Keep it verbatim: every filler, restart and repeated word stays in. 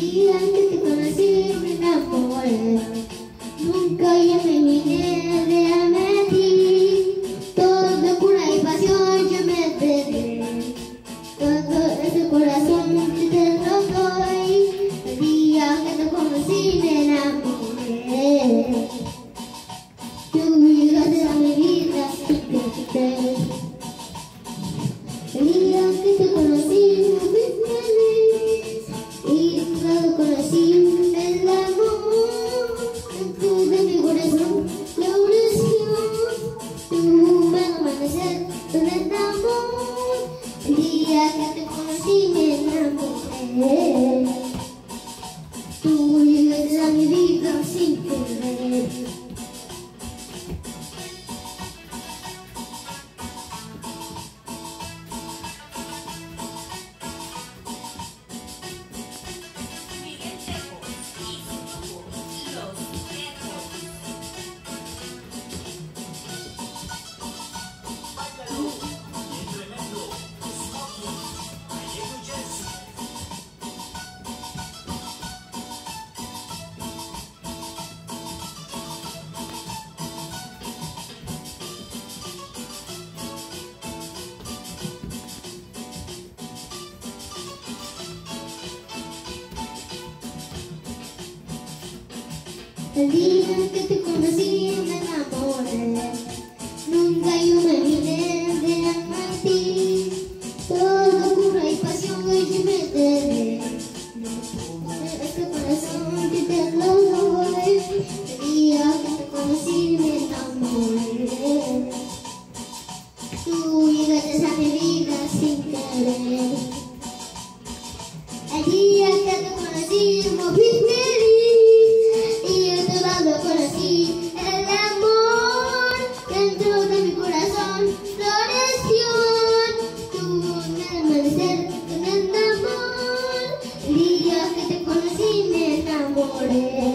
día que te conocí me enamoré. Nunca yo me imaginé de amarme a ti. Todo locura y pasión yo me entregué. Todo ese corazón que te lo doy. El día que te conocí me enamoré. Tú llegaste a mi vida sin querer. El día que te conocí fui feliz. Y cuando conocí el amor dentro de mi corazón floreció. Tuve un amanecer con el amor. El día que te conocí me enamoré. Tú llegaste a mi vida sin querer. El día que te conocí me enamoré. Nunca yo me imaginé de amar a ti. Todo locura y pasión que yo me entregué. Este corazón que te lo doy. El día que te conocí me enamoré. Tú llegaste a mi vida sin querer. El día que te conocí me fui feliz. Conocí el amor dentro de mi corazón floreció. Tuve un amanecer con el amor. El día que te conocí me enamoré.